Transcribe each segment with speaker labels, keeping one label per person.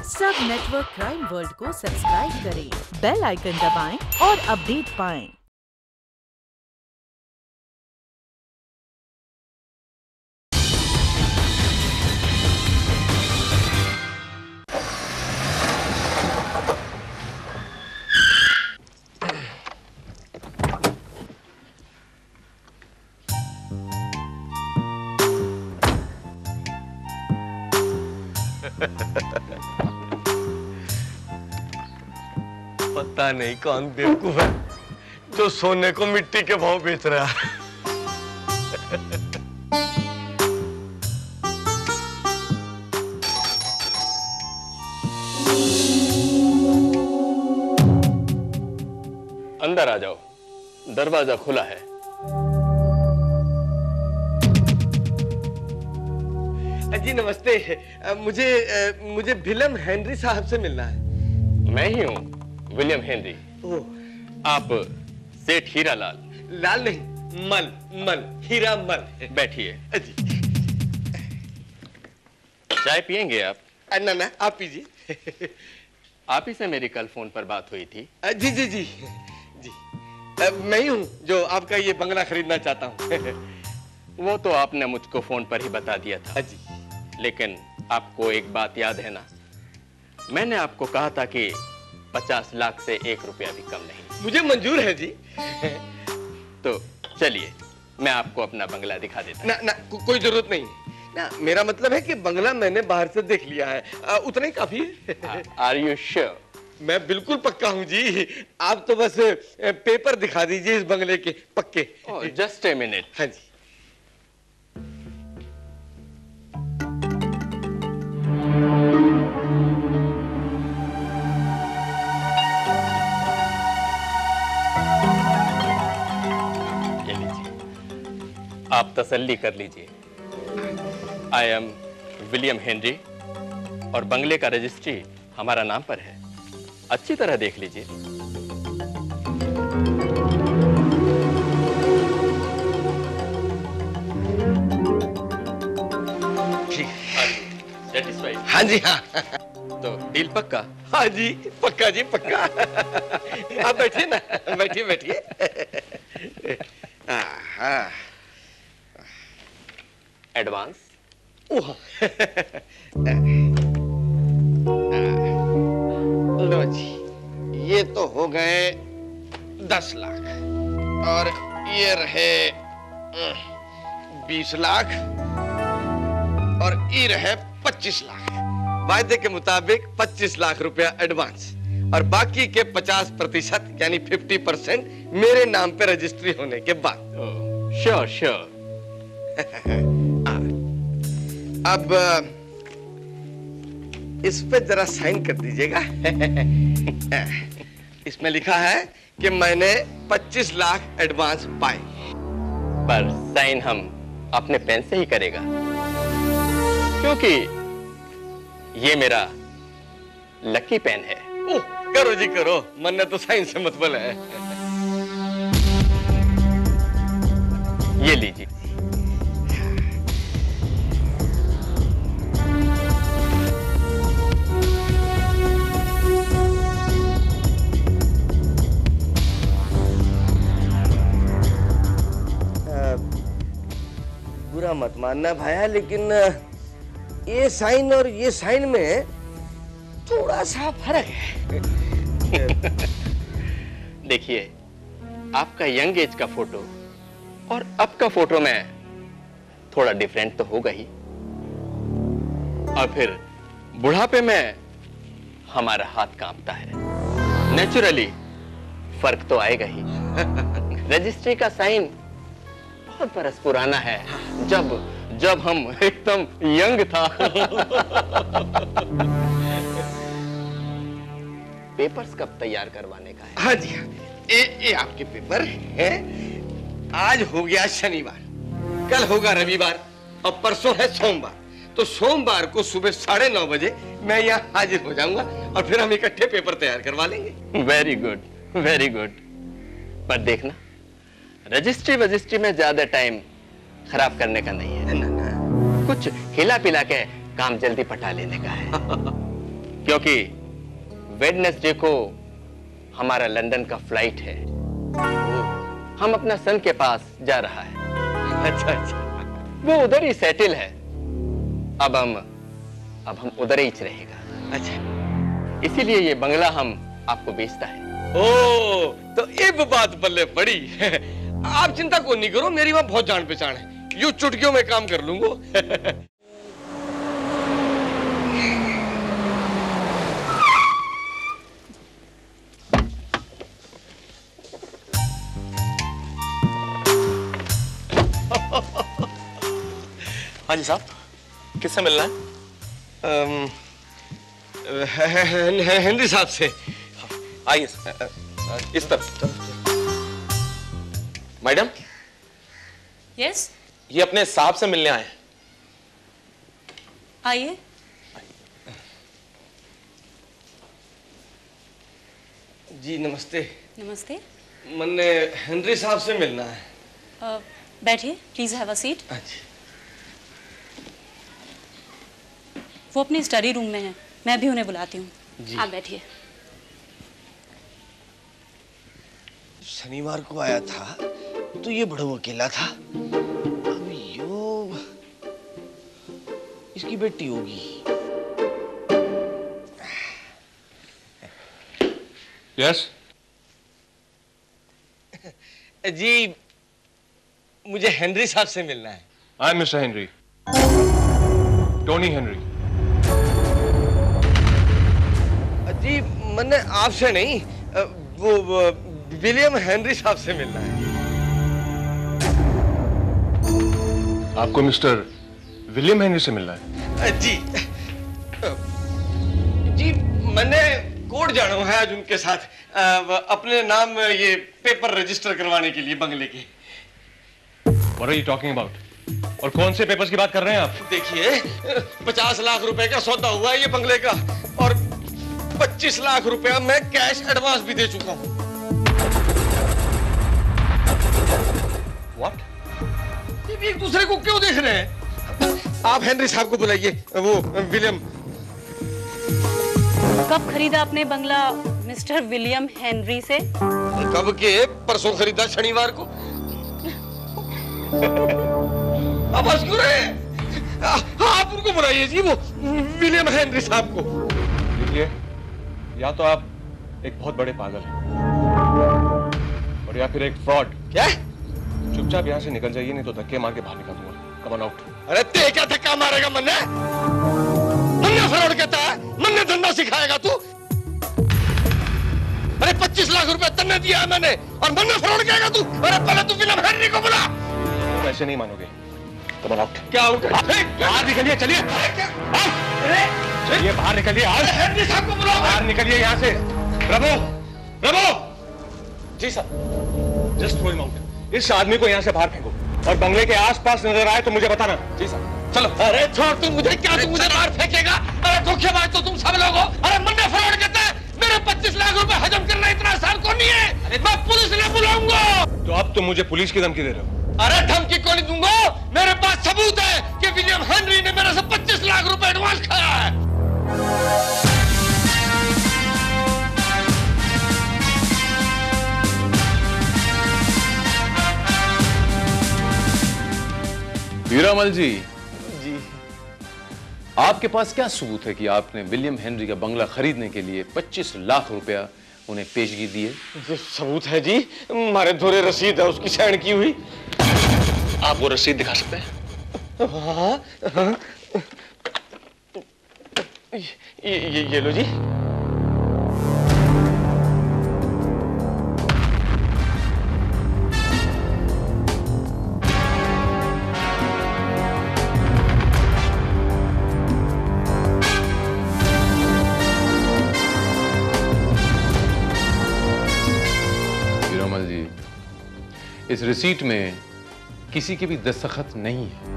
Speaker 1: सब network crime world को subscribe करें, बेल आइकन दबाएं और अपडेट पाएं।
Speaker 2: पता नहीं कौन बेवकूफ है जो सोने को मिट्टी के भाव बेच रहा है।
Speaker 3: अंदर आ जाओ, दरवाजा खुला है।
Speaker 2: जी नमस्ते, मुझे विलियम हेनरी साहब से मिलना है।
Speaker 3: मैं ही हूँ विलियम हेनरी। आप सेठ हीरा लाल?
Speaker 2: लाल नहीं, मल हीरा मल।
Speaker 3: बैठिए।
Speaker 2: जी।
Speaker 3: चाय पियेंगे आप?
Speaker 2: ना आप पीजिए।
Speaker 3: आप ही से मेरी कल फोन पर बात हुई थी।
Speaker 2: जी जी जी जी, मैं ही हूँ जो आपका ये बंगला खरीदना चाहता हूँ।
Speaker 3: वो तो आपने मुझको फोन पर ही बता दिया था।
Speaker 2: जी।
Speaker 3: लेकिन आपको एक बात याद है ना, मैंने आपको कहा था कि 50 लाख से 1 रुपया भी कम नहीं।
Speaker 2: मुझे मंजूर है जी।
Speaker 3: तो चलिए मैं आपको अपना बंगला दिखा देता हूं।
Speaker 2: ना कोई जरूरत नहीं ना, मेरा मतलब है कि बंगला मैंने बाहर से देख लिया है, उतना ही काफी है।
Speaker 3: Are you sure?
Speaker 2: मैं बिल्कुल पक्का हूँ जी, आप तो बस पेपर दिखा दीजिए इस बंगले के पक्के।
Speaker 3: Just a minute.
Speaker 2: हाँ जी।
Speaker 3: आप तसल्ली कर लीजिए। आई एम विलियम हेनरी और बंगले का रजिस्ट्री हमारा नाम पर है। अच्छी तरह देख लीजिए। सेटिस्फाइड?
Speaker 2: हाँ जी हाँ।
Speaker 3: तो डील पक्का?
Speaker 2: हाँ जी पक्का जी पक्का। आप बैठिए ना, बैठिए। हाँ।
Speaker 3: एडवांस?
Speaker 2: लो जी, ये तो हो गए 10 लाख और ये रहे 20 लाख और ये रहे 25 लाख। वायदे के मुताबिक 25 लाख रुपया एडवांस और बाकी के 50% यानी 50% मेरे नाम पे रजिस्ट्री होने के बाद।
Speaker 3: Sure sure.
Speaker 2: अब इस पे जरा साइन कर दीजिएगा। इसमें लिखा है कि मैंने 25 लाख एडवांस पाए।
Speaker 3: पर साइन हम अपने पेन से ही करेगा, क्योंकि ये मेरा लकी पेन है।
Speaker 2: ओह, करो जी करो, मन ने तो साइन से मतलब है।
Speaker 3: ये लीजिए।
Speaker 2: बुरा मत मानना भाया, लेकिन ये साइन और ये साइन में थोड़ा सा फर्क है।
Speaker 3: देखिए, आपका यंग एज का फोटो और अब का फोटो में थोड़ा डिफरेंट तो होगा ही, और फिर बुढ़ापे में हमारा हाथ कांपता है। नेचुरली फर्क तो आएगा ही। रजिस्ट्री का साइन बहुत बरस पुराना है, जब हम एकदम यंग था। पेपर्स कब तैयार करवाने का है?
Speaker 2: हाँ जी हाँ, ये आपके पेपर है। आज हो गया शनिवार, कल होगा रविवार और परसों है सोमवार। तो सोमवार को सुबह 9:30 बजे मैं यहाँ हाजिर हो जाऊंगा और फिर हम इकट्ठे पेपर तैयार करवा लेंगे।
Speaker 3: Very good, very good. पर देखना, रजिस्ट्री में ज्यादा टाइम खराब करने का नहीं है।
Speaker 2: ना।
Speaker 3: कुछ हिला पिला के काम जल्दी पटा लेने का है। क्योंकि वेडनेसडे को हमारा लंदन का फ्लाइट है। हम अपना सन के पास जा रहा है।
Speaker 2: अच्छा अच्छा,
Speaker 3: वो उधर ही सेटल है। अब हम उधर ही रहेगा।
Speaker 2: अच्छा,
Speaker 3: इसीलिए ये बंगला हम आपको बेचता है।
Speaker 2: ओ तो एक बात बल्ले पड़ी। आप चिंता को नहीं करो, मेरी वहां बहुत जान पहचान है, यूं चुटकियों में काम कर लूंगा।
Speaker 4: हाँ जी साहब, किससे मिलना है?
Speaker 2: हेनरी साहब से।
Speaker 4: आइए इस तरफ। मैडम,
Speaker 5: यस,
Speaker 4: ये अपने साहब से मिलने आए हैं।
Speaker 5: आइए।
Speaker 2: जी नमस्ते।
Speaker 5: नमस्ते।
Speaker 2: मैंने हेनरी साहब से मिलना है।
Speaker 5: बैठिए, प्लीज हैव अ सीट।
Speaker 2: अच्छा।
Speaker 5: वो अपनी स्टडी रूम में है, मैं भी उन्हें बुलाती हूँ। आप बैठिए।
Speaker 2: शनिवार को आया था तो ये बड़ो अकेला था। अब यो इसकी बेटी होगी।
Speaker 4: यस
Speaker 2: जी, मुझे हेनरी साहब से मिलना है।
Speaker 4: I am mister Henry, Tony Henry.
Speaker 2: जी मैंने आपसे नहीं, वो विलियम हेनरी साहब से मिलना है।
Speaker 4: आपको मिस्टर विलियम हेनरी से मिलना है?
Speaker 2: जी जी, मैंने कोर्ट जाना है आज उनके साथ, अपने नाम ये पेपर रजिस्टर करवाने के लिए बंगले के।
Speaker 4: What are you talking about? और कौन से पेपर्स की बात कर रहे हैं आप?
Speaker 2: देखिए, 50 लाख रुपए का सौदा हुआ है ये बंगले का, और 25 लाख रुपया मैं कैश एडवांस भी दे चुका हूँ।
Speaker 4: What?
Speaker 2: ये भी एक दूसरे को क्यों देख रहे हैं? आप हेनरी साहब को बुलाइए, वो विलियम।
Speaker 5: कब खरीदा आपने बंगला मिस्टर विलियम हेनरी से?
Speaker 2: कब के? परसों खरीदा, शनिवार को। अब हंस क्यों रहे हैं? आप उनको बुलाइए जी, वो विलियम हेनरी साहब को।
Speaker 4: देखिए, या तो आप एक बहुत बड़े पागल हैं और या फिर एक फ्रॉड।
Speaker 2: क्या?
Speaker 4: चुपचाप यहाँ से निकल जाइए, नहीं तो धक्के मार के बाहर निकाल दूंगा। Come on out.
Speaker 2: अरे ते क्या धक्का मारेगा? मन्ने फ्रॉड कहता है, मन्ने धंधा सिखाएगा तू? अरे 25 लाख रुपए तन्ने दिया है मैंने, और मन्ने फ्रॉड कहेगा तू? अरे पहले तू विलियम हेनरी को बुला।
Speaker 4: तुम ऐसे नहीं मानोगे। Come on out.
Speaker 2: क्या होगा?
Speaker 4: बाहर निकलिए, चलिए। चलिए बाहर निकलिए। आज
Speaker 2: हेनरी साहब को बुलाओ।
Speaker 4: बाहर निकलिए यहाँ से। प्रभु, प्रभु।
Speaker 2: जी साहब।
Speaker 4: Just throw him out. इस आदमी को यहाँ से बाहर फेंको, और बंगले के आसपास नजर आए तो मुझे बताना।
Speaker 2: जी साहब। चलो। अरे छोड़, तू मुझे क्या, तू मुझे बाहर फेंकेगा? अरे धोखेबाज तो तुम सब लोग हो। अरे मन्ने फ्रॉड कहता है, मेरे 25 लाख रुपए हजम करना इतना आसान को नहीं है। मैं पुलिस ने बुलाऊंगा।
Speaker 4: तो अब तुम मुझे पुलिस की धमकी दे रहे हो?
Speaker 2: अरे धमकी को नहीं दूंगा, मेरे पास सबूत है कि विलियम हेनरी ने मेरे से 25 लाख रुपए एडवांस खाया है।
Speaker 6: हीरामल जी, आपके पास क्या सबूत है कि आपने विलियम हेनरी का बंगला खरीदने के लिए 25 लाख रुपया उन्हें पेशगी दी है?
Speaker 2: सबूत है जी, हमारे धोरे रसीद है उसकी साइन की हुई।
Speaker 4: आप वो रसीद दिखा सकते हैं?
Speaker 2: हाँ, हाँ। ये लो जी।
Speaker 6: इस रिसीट में किसी के भी दस्तखत नहीं है।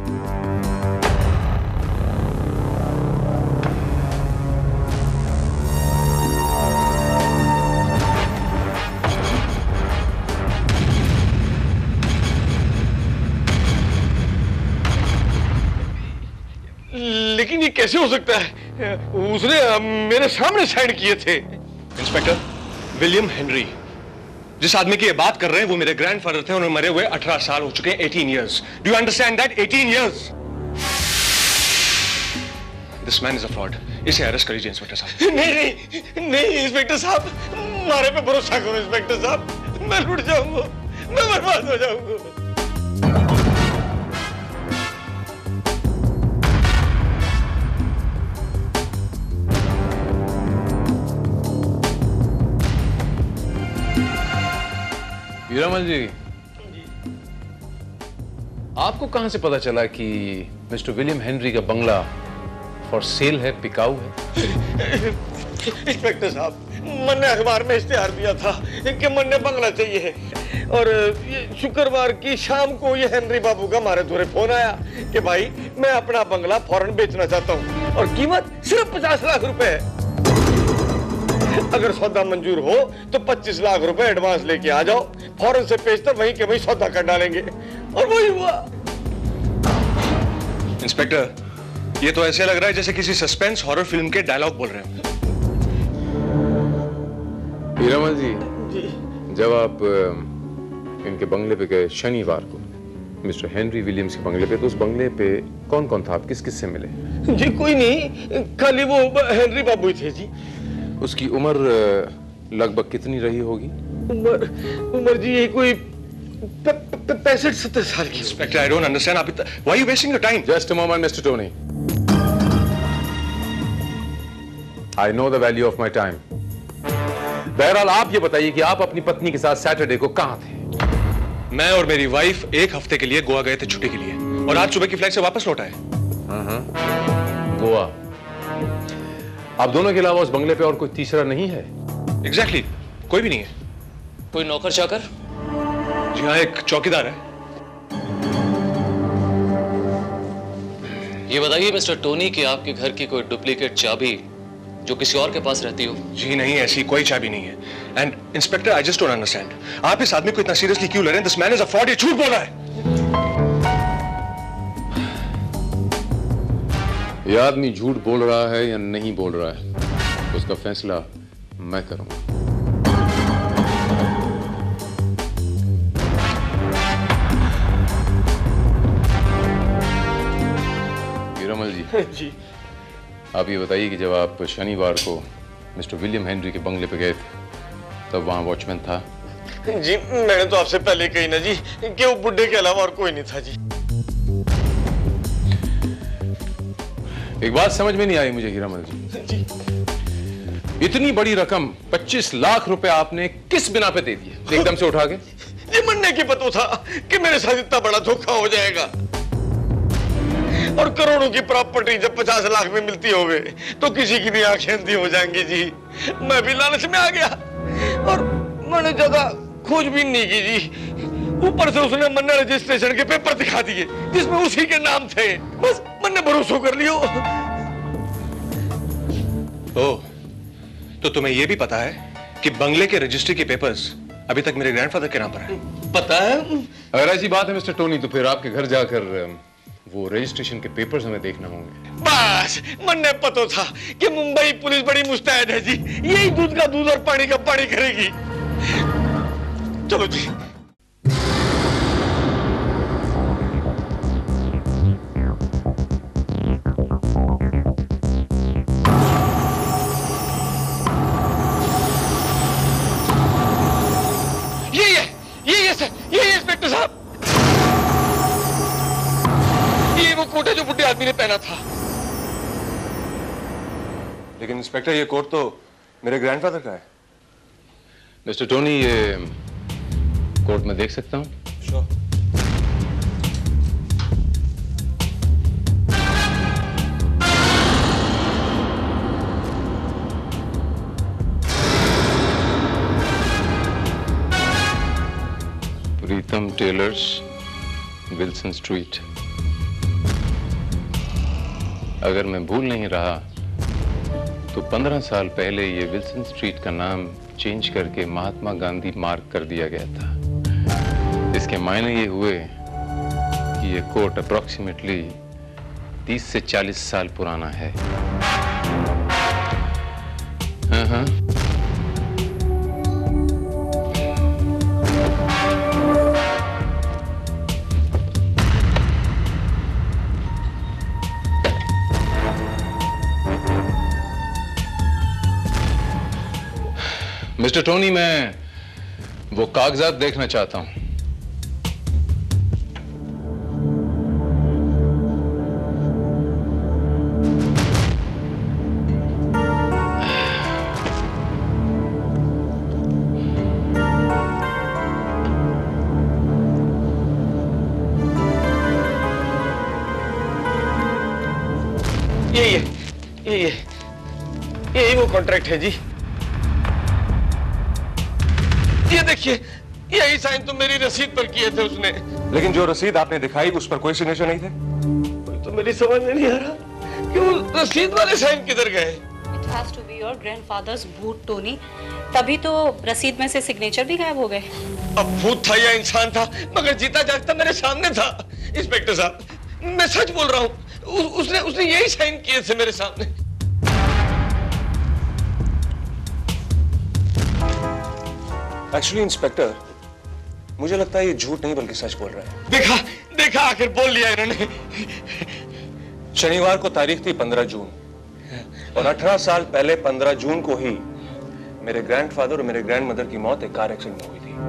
Speaker 2: लेकिन ये कैसे हो सकता है? उसने मेरे सामने साइन किए थे।
Speaker 4: इंस्पेक्टर, विलियम हेनरी, जिस आदमी की ये बात कर रहे हैं वो मेरे ग्रैंडफादर थे। उन्हें मरे हुए 18 साल हो चुके हैं, 18 years. Do you understand that? 18 years. This man is a fraud. इसे अरेस्ट करिए इंस्पेक्टर साहब।
Speaker 2: नहीं इंस्पेक्टर साहब, हमारे पे भरोसा करो इंस्पेक्टर साहब, मैं लुट जाऊंगा, मैं बर्बाद हो जाऊंगा।
Speaker 6: हीरामल जी, आपको कहां से पता चला कि मिस्टर विलियम हेनरी का बंगला फॉर सेल है, बिकाऊ है?
Speaker 2: इंस्पेक्टर साहब, मन ने अखबार में इश्तेहार दिया था कि मन ने बंगला चाहिए, और ये शुक्रवार की शाम को ये हेनरी बाबू का हमारे द्वारे फोन आया कि भाई मैं अपना बंगला फौरन बेचना चाहता हूँ और कीमत सिर्फ 50 लाख रुपए है। अगर सौदा मंजूर हो तो 25 लाख रुपए एडवांस लेके आ जाओ, फौरन से पेशतर वहीं के वहीं सौदा कर डालेंगे। और वही हुआ।
Speaker 4: इंस्पेक्टर, ये तो ऐसे लग रहा है जैसे किसी सस्पेंस हॉरर फिल्म के डायलॉग बोल रहे हैं।
Speaker 6: हीरामल जी, जब आप इनके बंगले पे गए शनिवार को, मिस्टर हेनरी विलियम्स के बंगले पे, तो उस बंगले पे कौन कौन था? आप किस किस से मिले?
Speaker 2: जी कोई नहीं, खाली वो हेनरी बाबू थे जी।
Speaker 6: उसकी उम्र लगभग कितनी रही होगी?
Speaker 2: उम्र जी यही कोई 65-70 साल की।
Speaker 4: इंस्पेक्टर, आई डोंट अंडरस्टैंड, आप why are you wasting your time?
Speaker 6: Just a moment mister Tony, I know the value of my time. बहरहाल आप ये बताइए कि आप अपनी पत्नी के साथ सैटरडे को कहां थे?
Speaker 4: मैं और मेरी वाइफ एक हफ्ते के लिए गोवा गए थे छुट्टी के लिए, और आज सुबह की फ्लाइट से वापस लौट आए।
Speaker 6: गोवा? आप दोनों के अलावा उस बंगले पे और कोई तीसरा नहीं है?
Speaker 4: एग्जैक्टली, कोई भी नहीं है।
Speaker 3: कोई नौकर चाकर?
Speaker 4: जी हाँ, एक चौकीदार है।
Speaker 3: ये बताइए मिस्टर टोनी कि आपके घर की कोई डुप्लीकेट चाबी जो किसी और के पास रहती हो?
Speaker 4: जी नहीं, ऐसी कोई चाबी नहीं है। And inspector, I just don't understand, आप इस आदमी को इतना सीरियसली क्यों ले रहे हैं? This man is a fraud, ये झूठ बोल रहा है।
Speaker 6: यह आदमी झूठ बोल रहा है या नहीं बोल रहा है, उसका फैसला मैं करूंगा। हीरामल जी, आप ये बताइए कि जब आप शनिवार को मिस्टर विलियम हेनरी के बंगले पे गए थे, तब वहां वॉचमैन था?
Speaker 2: जी मैंने तो आपसे पहले कही ना जी कि वो बुड्ढे के अलावा और कोई नहीं था जी।
Speaker 6: एक बात समझ में नहीं आई मुझे हीरामल जी, इतनी बड़ी रकम 25 लाख रुपए आपने किस बिना पे दे दिए एकदम से उठा के?
Speaker 2: ये मन्ने की पता था कि मेरे साथ इतना बड़ा धोखा हो जाएगा, और करोड़ों की प्रॉपर्टी जब 50 लाख में मिलती होवे तो किसी की भी आंखें अंधी हो जाएंगी जी। मैं भी लालच में आ गया और मैंने ज्यादा खोजबीन नहीं की जी। ऊपर से उसने मन्ने रजिस्ट्रेशन के पेपर दिखा दिए जिसमें उसी के नाम थे, बस मैंने भरोसा कर लियो।
Speaker 4: तो तुम्हें यह भी पता है कि बंगले के रजिस्ट्री के पेपर्स अभी तक मेरे ग्रैंडफादर के नाम पर है?
Speaker 2: पता है।
Speaker 6: अगर ऐसी बात है मिस्टर टोनी, तो फिर आपके घर जाकर वो रजिस्ट्रेशन के पेपर्स हमें देखना होंगे।
Speaker 2: बस मन्ने पता था कि मुंबई पुलिस बड़ी मुस्तैद है जी, यही दूध का दूध और पानी का पानी करेगी। चलो जी। ये सर, ये इंस्पेक्टर साहब, ये वो कोट है जो बुड्ढे आदमी ने पहना था।
Speaker 4: लेकिन इंस्पेक्टर, ये कोट तो मेरे ग्रैंडफादर का है।
Speaker 6: मिस्टर टोनी, ये कोट में देख सकता हूं?
Speaker 4: Sure.
Speaker 6: Pritam tailors, Wilson street. अगर मैं भूल नहीं रहा तो 15 साल पहले ये विल्सन स्ट्रीट का नाम चेंज करके महात्मा गांधी मार्ग कर दिया गया था। इसके मायने ये हुए कि ये कोट अप्रोक्सीमेटली 30 से 40 साल पुराना है। हाँ। मिस्टर टोनी, मैं वो कागजात देखना चाहता हूं।
Speaker 2: यही वो कॉन्ट्रैक्ट है जी। ये देखिए, यही साइन तो मेरी रसीद पर किए थे उसने।
Speaker 4: लेकिन जो रसीद आपने दिखाई उस पर कोई सिग्नेचर नहीं थे।
Speaker 2: तो मेरी समझ में नहीं आ रहा कि वो रसीद वाले साइन किधर गए।
Speaker 5: It has to be your grandfather's भूत टोनी, तभी तो रसीद में से सिग्नेचर भी गायब हो गए।
Speaker 2: अब भूत था या इंसान था, मगर जीता जागता मेरे सामने था। इंस्पेक्टर साहब, मैं सच बोल रहा हूँ, उसने यही साइन किए थे मेरे सामने।
Speaker 4: एक्चुअली इंस्पेक्टर, मुझे लगता है ये झूठ नहीं बल्कि सच बोल रहा है।
Speaker 2: देखा आखिर बोल लिया इन्होंने।
Speaker 4: शनिवार को तारीख थी 15 जून और 18 साल पहले 15 जून को ही मेरे ग्रैंडफादर और मेरे ग्रैंडमदर की मौत एक कार एक्सीडेंट में हुई थी।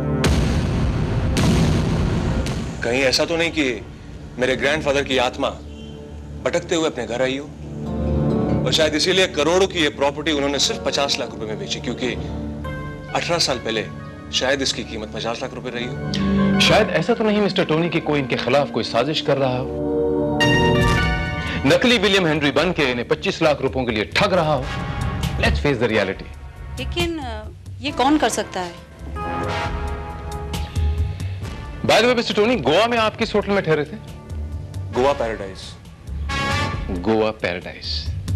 Speaker 4: कहीं ऐसा तो नहीं कि मेरे ग्रैंडफादर की आत्मा भटकते हुए अपने घर आई हो, और शायद इसीलिए करोड़ों की ये प्रॉपर्टी उन्होंने सिर्फ 50 लाख रुपए में बेची, क्योंकि 18 साल पहले शायद इसकी कीमत 50 लाख रुपए रही हो।
Speaker 6: शायद ऐसा तो नहीं मिस्टर टोनी कि कोई इनके खिलाफ कोई साजिश कर रहा हो, नकली विलियम हेनरी बन के इन्हें 25 लाख रुपयों के लिए ठग रहा हो। Let's face the reality.
Speaker 5: लेकिन ये कौन कर सकता है?
Speaker 6: By the way mister Tony, Goa में आप किस होटल में ठहरे थे?
Speaker 4: गोवा पैराडाइज।
Speaker 6: गोवा पैराडाइज।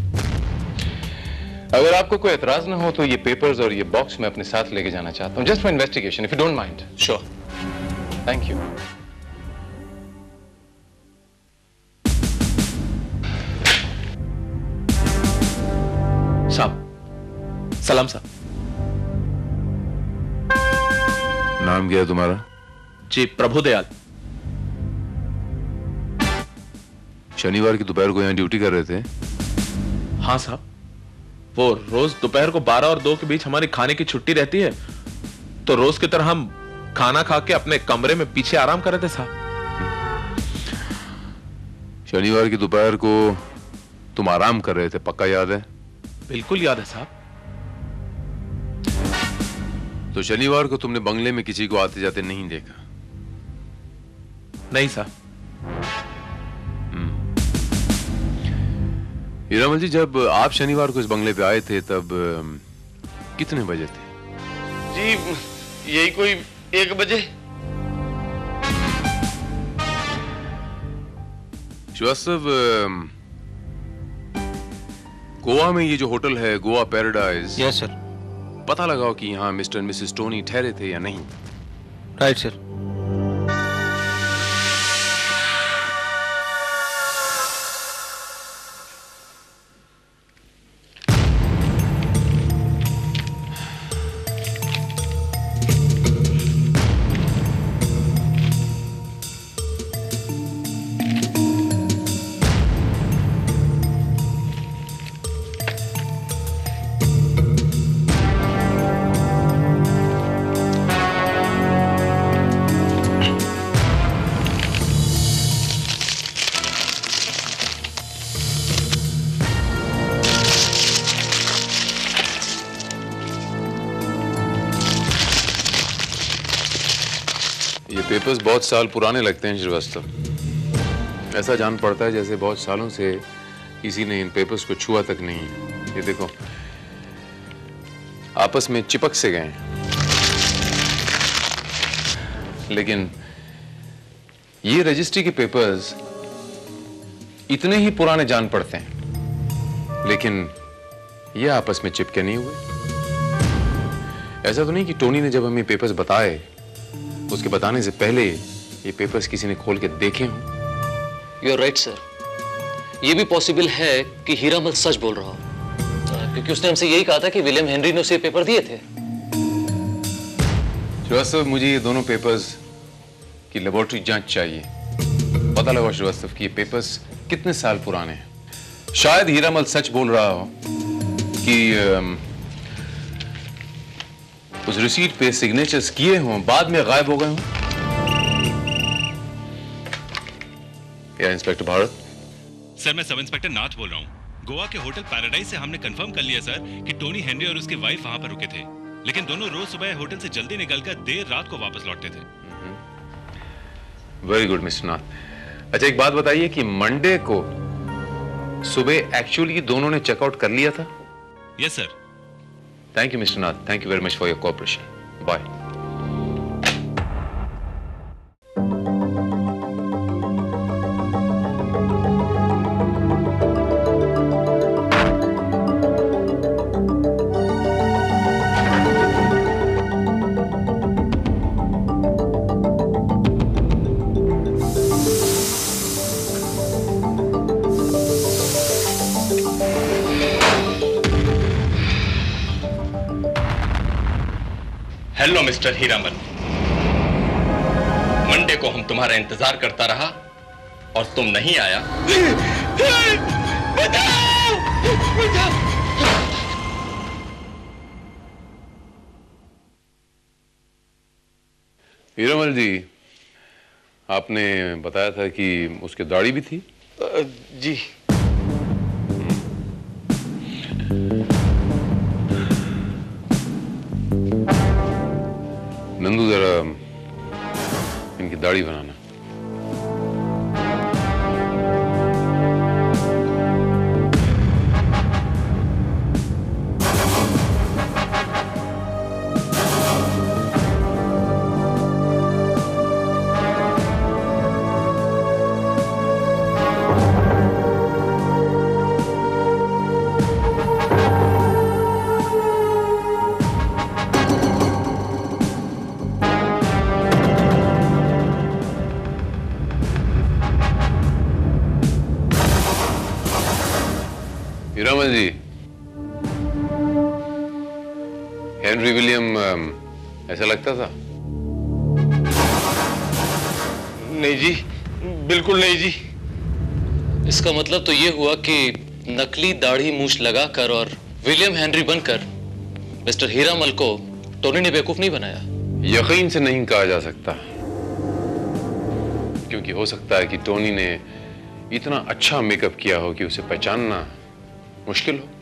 Speaker 6: अगर आपको कोई एतराज ना हो तो ये पेपर्स और ये बॉक्स मैं अपने साथ लेके जाना चाहता हूं, just for investigation, if you don't mind.
Speaker 4: Sure.
Speaker 6: Thank you.
Speaker 7: साहब, सलाम साहब।
Speaker 6: नाम क्या है तुम्हारा?
Speaker 7: जी, प्रभुदयाल।
Speaker 6: शनिवार की दोपहर को यहाँ ड्यूटी कर रहे थे?
Speaker 7: हाँ साहब, वो रोज दोपहर को 12 और 2 के बीच हमारी खाने की छुट्टी रहती है, तो रोज की तरह हम खाना खा के अपने कमरे में पीछे आराम कर रहे थे साहब।
Speaker 6: शनिवार की दोपहर को तुम आराम कर रहे थे, पक्का याद है?
Speaker 7: बिल्कुल याद है साहब।
Speaker 6: तो शनिवार को तुमने बंगले में किसी को आते जाते नहीं देखा?
Speaker 7: नहीं साहब।
Speaker 6: हीरामल जी, जब आप शनिवार को इस बंगले पे आए थे तब कितने बजे थे?
Speaker 2: जी यही कोई 1 बजे।
Speaker 6: श्रीवास्तव, गोवा में ये जो होटल है गोवा पैराडाइज,
Speaker 8: यस सर।
Speaker 6: पता लगाओ कि यहाँ मिस्टर और मिसेस टोनी ठहरे थे या नहीं।
Speaker 8: Right sir.
Speaker 6: पेपर्स बहुत साल पुराने लगते हैं श्रीवास्तव। ऐसा जान पड़ता है जैसे बहुत सालों से किसी ने इन पेपर्स को छुआ तक नहीं। ये देखो, आपस में चिपक से गए। लेकिन ये रजिस्ट्री के पेपर्स इतने ही पुराने जान पड़ते हैं, लेकिन ये आपस में चिपके नहीं हुए। ऐसा तो नहीं कि टोनी ने जब हमें पेपर्स बताए, उसके बताने से पहले ये पेपर्स किसी ने खोल के देखे हों।
Speaker 8: You are right sir. ये भी पॉसिबल है कि हीरामल सच बोल रहा हो। क्योंकि उसने हमसे यही कहा था कि विलियम हेनरी ने उसे पेपर दिए थे।
Speaker 6: श्रीवास्तव, मुझे ये दोनों पेपर्स की लेबोरेटरी जांच चाहिए। पता लगा श्रीवास्तव कि ये पेपर्स कितने साल पुराने हैं। शायद हीरामल सच बोल रहा हो कि उस रिसीट पे सिग्नेचर्स किए हों, बाद में गायब हो गए हों। या इंस्पेक्टर भारत?
Speaker 9: सर, मैं सब इंस्पेक्टर नाथ बोल रहा हूँ। गोवा के होटल पैराडाइज से हमने कंफर्म कर लिया सर कि टोनी हेनरी और उसकी वाइफ वहां पर रुके थे, लेकिन दोनों रोज सुबह होटल से जल्दी निकलकर देर रात को वापस लौटते थे।
Speaker 6: Very good mister Nath. अच्छा, एक बात बताइए कि मंडे को सुबह एक्चुअली दोनों ने चेकआउट कर लिया था?
Speaker 9: Yes sir.
Speaker 6: Thank you mister Nath, thank you very much for your cooperation. Bye.
Speaker 3: Hello mister Hiramal, Monday को हम तुम्हारा इंतजार करता रहा और तुम नहीं आया। बचाओ! बचाओ!
Speaker 6: हीरामल जी, आपने बताया था कि उसकी दाढ़ी भी थी?
Speaker 2: जी।
Speaker 6: नंदू, जरा इनकी दाढ़ी बनाना। हीरामल जी, हेनरी विलियम ऐसा लगता था?
Speaker 2: नहीं जी, बिल्कुल नहीं जी।
Speaker 8: इसका मतलब तो ये हुआ कि नकली दाढ़ी मूछ लगाकर और विलियम हेनरी बनकर मिस्टर हीरामल को टोनी ने बेवकूफ नहीं बनाया।
Speaker 6: यकीन से नहीं कहा जा सकता, क्योंकि हो सकता है कि टोनी ने इतना अच्छा मेकअप किया हो कि उसे पहचानना मुश्किल हो।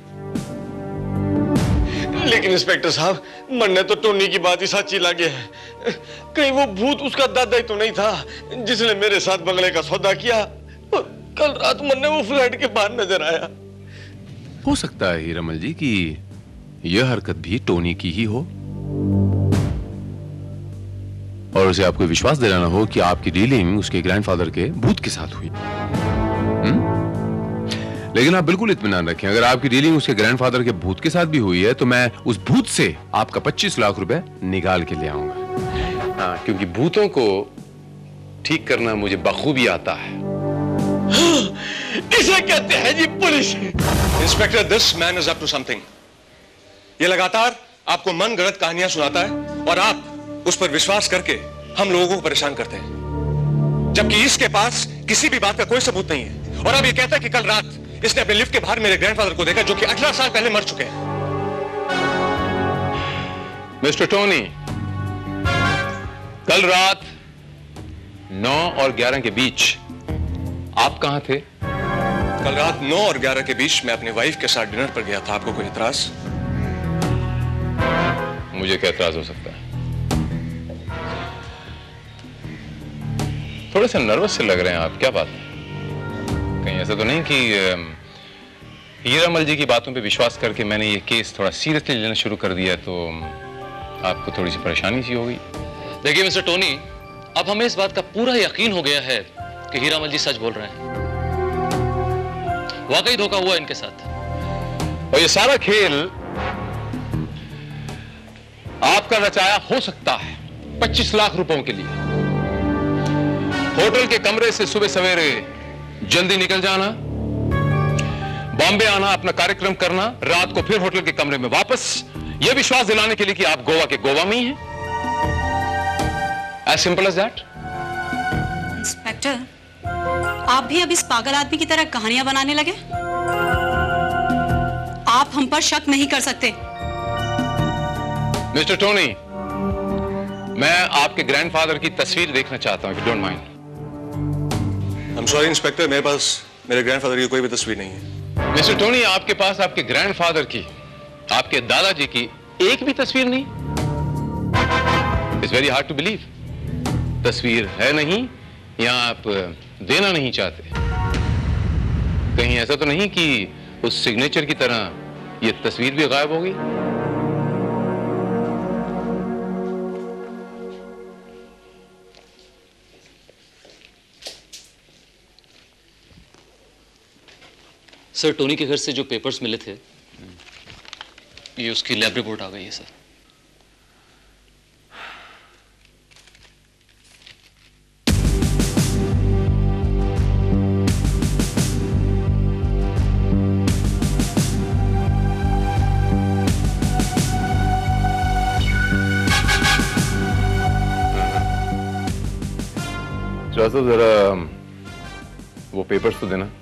Speaker 2: लेकिन इंस्पेक्टर साहब, मन ने तो टोनी की बात ही सच्ची लगे है। कहीं वो भूत उसका दादा ही तो नहीं था जिसने मेरे साथ बंगले का सौदा किया और कल रात मन ने वो फ्लैट के बाहर नजर आया।
Speaker 6: हो सकता है हीरामल जी कि यह हरकत भी टोनी की ही हो और उसे आपको विश्वास दिलाना हो कि आपकी डीलिंग उसके ग्रैंडफादर के भूत के साथ हुई। लेकिन आप बिल्कुल इत्मीनान रखें, अगर आपकी डीलिंग उसके ग्रैंडफादर के भूत के साथ भी हुई है तो मैं उस भूत से आपका 25 लाख रुपए निकाल के ले आऊंगा। हाँ, क्योंकि भूतों को ठीक करना मुझे बखूबी आता है।
Speaker 2: इसे कहते हैं जी police.
Speaker 4: Inspector, this man is up to something. ये लगातार आपको मन गढ़ंत कहानियां सुनाता है और आप उस पर विश्वास करके हम लोगों को परेशान करते हैं, जबकि इसके पास किसी भी बात का कोई सबूत नहीं है। और अब ये कहता है कि कल रात इसने अपने लिफ्ट के बाहर मेरे ग्रैंडफादर को देखा, जो कि 18 साल पहले मर चुके हैं।
Speaker 6: मिस्टर टोनी, कल रात 9 और 11 के बीच आप कहां थे?
Speaker 4: कल रात 9 और 11 के बीच मैं अपनी वाइफ के साथ डिनर पर गया था। आपको कोई एतराज?
Speaker 6: मुझे क्या एतराज हो सकता है? थोड़े से नर्वस से लग रहे हैं आप, क्या बात है? कहीं ऐसा तो नहीं कि हीरामल जी की बातों पे विश्वास करके मैंने ये केस थोड़ा सीरियसली लेना शुरू कर दिया तो आपको थोड़ी सी परेशानी सी हो गई?
Speaker 8: देखिए मिस्टर टोनी, अब हमें इस बात का पूरा यकीन हो गया है कि हीरामल जी सच बोल रहे हैं। वाकई धोखा हुआ इनके साथ।
Speaker 6: और ये सारा खेल आपका रचाया हो सकता है 25 लाख रुपयों के लिए। होटल के कमरे से सुबह सवेरे जल्दी निकल जाना, बॉम्बे आना, अपना कार्यक्रम करना, रात को फिर होटल के कमरे में वापस, यह विश्वास दिलाने के लिए कि आप गोवा के गोवा में ही हैं। As simple as that.
Speaker 5: Inspector, आप भी अब इस पागल आदमी की तरह कहानियां बनाने लगे? आप हम पर शक नहीं कर सकते।
Speaker 6: मिस्टर टोनी, मैं आपके ग्रैंडफादर की तस्वीर देखना चाहता हूं, if you don't mind.
Speaker 4: I am sorry inspector, मेरे पास मेरे ग्रैंडफादर की कोई भी तस्वीर नहीं है।
Speaker 6: मिस्टर टोनी, आपके पास आपके ग्रैंडफादर की, आपके दादाजी की एक भी तस्वीर नहीं? It's very hard to believe. तस्वीर है नहीं या आप देना नहीं चाहते? कहीं ऐसा तो नहीं कि उस सिग्नेचर की तरह यह तस्वीर भी गायब हो गई?
Speaker 8: सर, टोनी के घर से जो पेपर्स मिले थे, ये उसकी लैब रिपोर्ट आ गई है सर।
Speaker 6: तो जरा वो पेपर्स तो देना।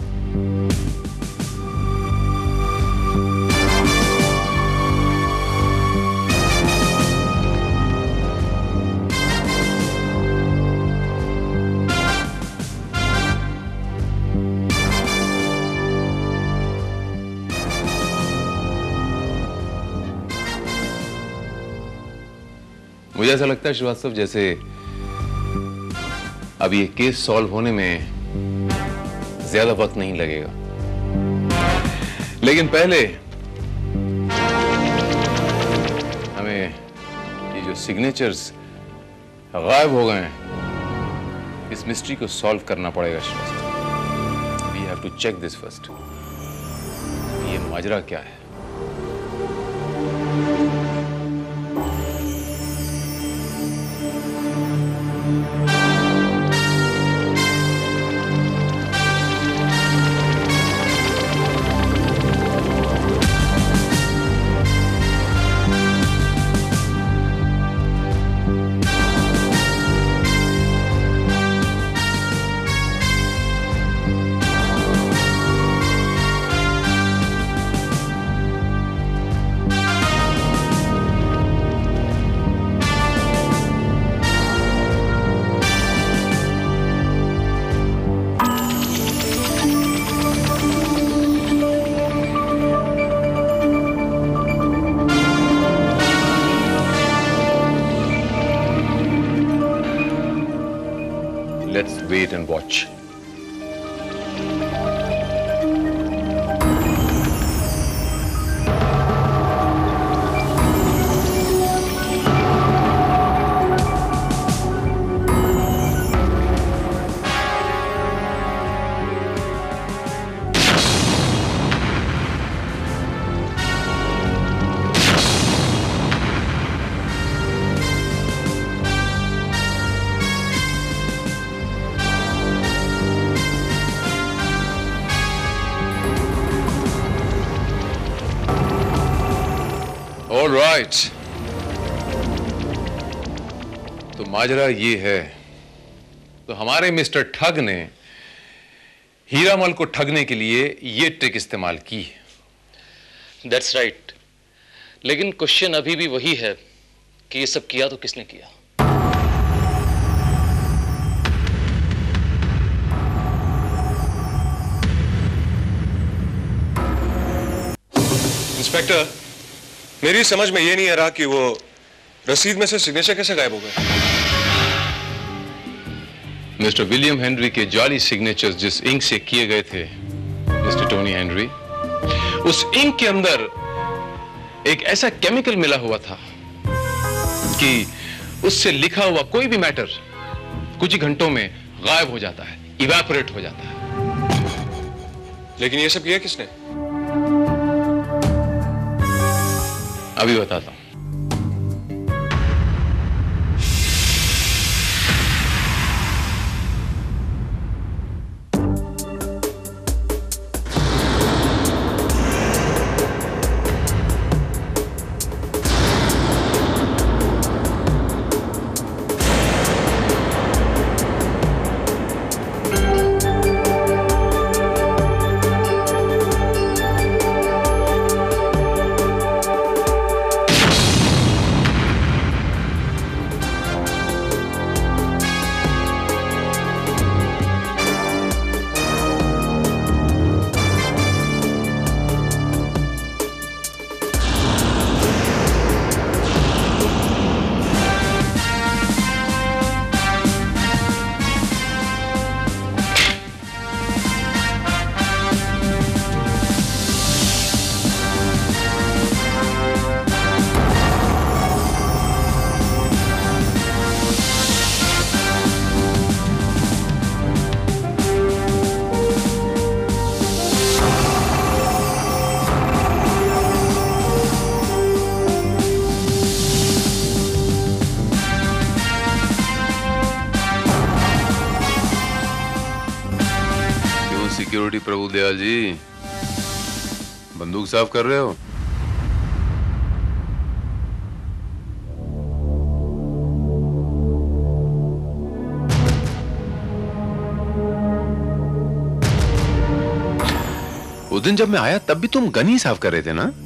Speaker 6: मुझे ऐसा लगता है श्रीवास्तव, जैसे अब ये केस सॉल्व होने में ज्यादा वक्त नहीं लगेगा, लेकिन पहले हमें ये जो सिग्नेचर्स गायब हो गए हैं, इस मिस्ट्री को सॉल्व करना पड़ेगा Srivastava. We have to check this first. ये माजरा क्या है? Let's wait and watch. All right. तो माजरा ये है, तो हमारे मिस्टर ठग ने हीरामल को ठगने के लिए ये ट्रिक इस्तेमाल की।
Speaker 8: That's right. लेकिन क्वेश्चन अभी भी वही है कि ये सब किया तो किसने किया?
Speaker 4: इंस्पेक्टर, मेरी समझ में ये नहीं आ रहा कि वो रसीद में से सिग्नेचर कैसे गायब हो गए।
Speaker 6: मिस्टर विलियम हेनरी के जाली सिग्नेचर्स जिस इंक से किए गए थे मिस्टर टोनी हेनरी, उस इंक के अंदर एक ऐसा केमिकल मिला हुआ था कि उससे लिखा हुआ कोई भी मैटर कुछ ही घंटों में गायब हो जाता है, इवेपोरेट हो जाता है।
Speaker 4: लेकिन ये सब किया किसने?
Speaker 6: अभी बताता हूं। प्रभु दयाल जी, बंदूक साफ कर रहे हो? उस दिन जब मैं आया तब भी तुम गन ही साफ कर रहे थे ना?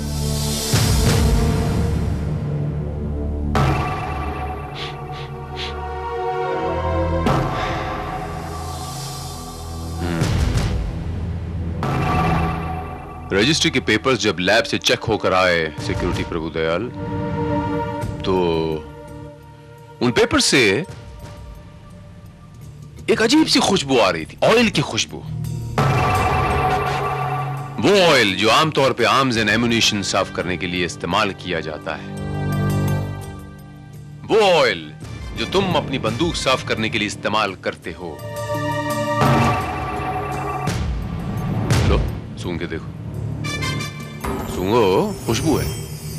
Speaker 6: रजिस्ट्री के पेपर्स जब लैब से चेक होकर आए सिक्योरिटी प्रभु दयाल, तो उन पेपर से एक अजीब सी खुशबू आ रही थी, ऑयल की खुशबू। वो ऑयल जो आमतौर पे आर्म्स एंड एम्युनिशन साफ करने के लिए इस्तेमाल किया जाता है, वो ऑयल जो तुम अपनी बंदूक साफ करने के लिए इस्तेमाल करते हो। लो सूंघ के देखो, सूंघो, खुशबू है।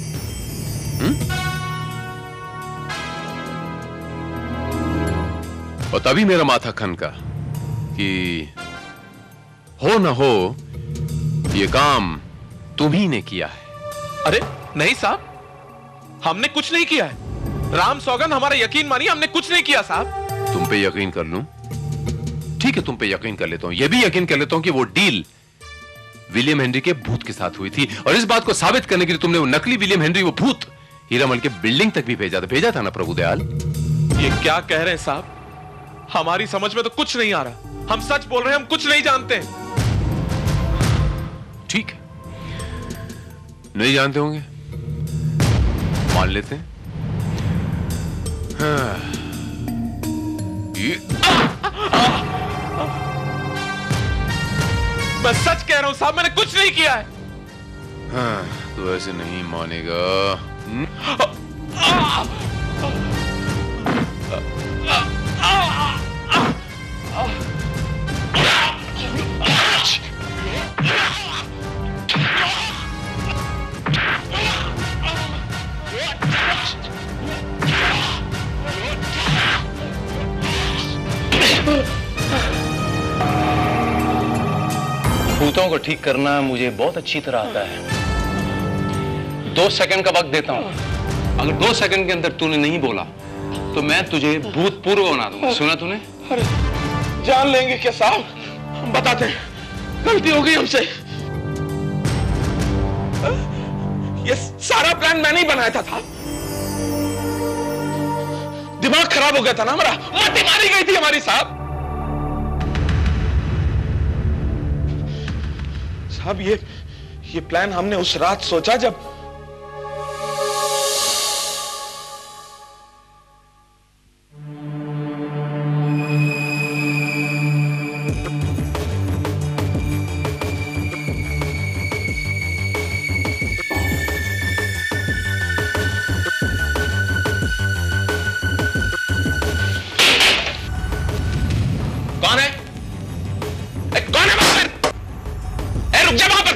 Speaker 6: और तभी मेरा माथा खनका कि हो ना हो ये काम तुम ही ने किया है।
Speaker 7: अरे नहीं साहब, हमने कुछ नहीं किया है। राम सौगन, हमारा यकीन मानिए, हमने कुछ नहीं किया साहब।
Speaker 6: तुम पे यकीन कर लूं? ठीक है, तुम पे यकीन कर लेता हूं। यह भी यकीन कर लेता हूं कि वो डील विलियम हेनरी के भूत के साथ हुई थी, और इस बात को साबित करने के लिए तुमने वो नकली विलियम हेनरी, वो भूत, हीरामल के बिल्डिंग तक भी भेजा था ना प्रभु दयाल?
Speaker 7: ये क्या कह रहे हैं साहब? हमारी समझ में तो कुछ नहीं आ रहा। हम सच बोल रहे हैं, हम कुछ नहीं जानते।
Speaker 6: ठीक है, नहीं जानते होंगे, मान लेते हैं। हाँ।
Speaker 7: मैं सच कह रहा हूं साहब, मैंने कुछ नहीं किया है।
Speaker 6: हाँ, तो ऐसे नहीं मानेगा।
Speaker 8: भूतों को ठीक करना मुझे बहुत अच्छी तरह आता है। 2 सेकंड का वक्त देता हूं। अगर 2 सेकंड के अंदर तूने नहीं बोला तो मैं तुझे भूतपूर्व बना दूंगा। सुना तूने?
Speaker 7: अरे जान लेंगे क्या साहब? हम बताते हैं, गलती हो गई हमसे। ये सारा प्लान मैंने ही बनाया था। दिमाग खराब हो गया था ना हमारा, मती मारी गई थी हमारी साहब। साहब ये प्लान हमने उस रात सोचा जब कौन है? कौन है वहां पर? रुक जा वहां पर।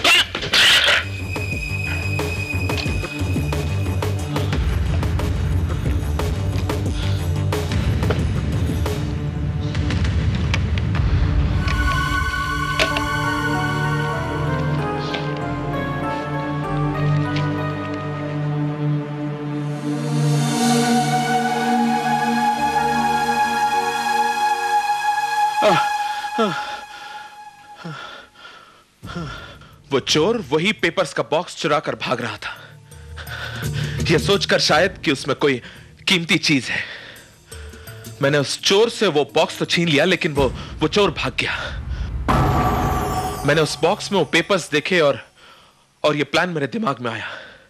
Speaker 7: वो चोर वही पेपर्स का बॉक्स चुरा कर भाग रहा था, यह सोचकर शायद कि उसमें कोई कीमती चीज है। मैंने उस चोर से वो बॉक्स तो छीन लिया, लेकिन वो चोर भाग गया। मैंने उस बॉक्स में वो पेपर्स देखे और ये प्लान मेरे दिमाग में आया,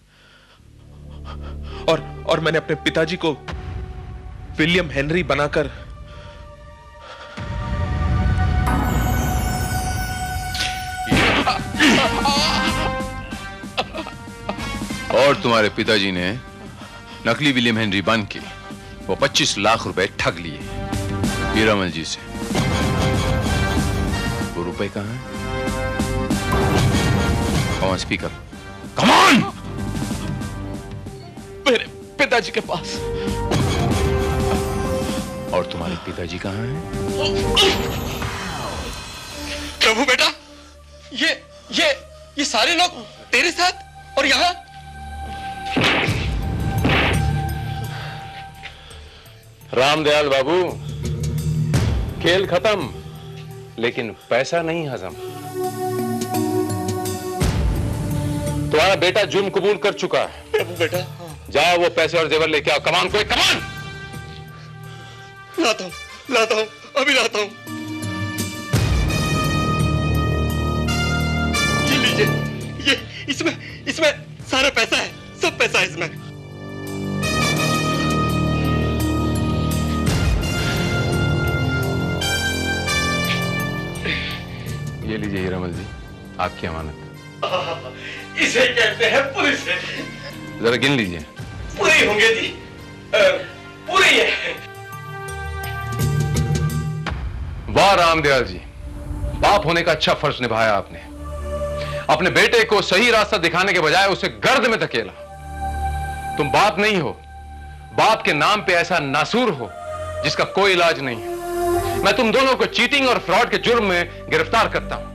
Speaker 7: और मैंने अपने पिताजी को विलियम हेनरी बनाकर
Speaker 6: और तुम्हारे पिताजी ने नकली विलियम हेनरी बन के वो 25 लाख रुपए ठग लिए हीरामल जी से। वो रुपए कहां हैं? कौन स्पीकर? Come on!
Speaker 7: मेरे पिताजी के पास।
Speaker 6: और तुम्हारे पिताजी कहां हैं?
Speaker 7: प्रभु बेटा,
Speaker 2: ये सारे लोग तेरे साथ और यहाँ?
Speaker 6: रामदयाल बाबू, खेल खत्म, लेकिन पैसा नहीं हजम। तुम्हारा बेटा जुर्म कबूल कर चुका है।
Speaker 2: बेटा,
Speaker 6: जाओ वो पैसे और जेवर लेके आओ। कमान कोई कमान।
Speaker 2: लाता हूं, अभी लाता हूं। ये लीजिए, ये इसमें सारा पैसा है, सब पैसा है इसमें।
Speaker 6: ये लीजिए हीरामल जी, आपकी अमानत।
Speaker 2: इसे कहते हैं पुलिस।
Speaker 6: जरा गिन लीजिए।
Speaker 2: पूरी होंगे जी, पूरी है।
Speaker 6: वाह रामदयाल जी, बाप होने का अच्छा फर्ज निभाया आपने। अपने बेटे को सही रास्ता दिखाने के बजाय उसे गर्द में धकेला। तुम बाप नहीं हो, बाप के नाम पे ऐसा नासूर हो जिसका कोई इलाज नहीं। मैं तुम दोनों को चीटिंग और फ्रॉड के जुर्म में गिरफ्तार करता हूं।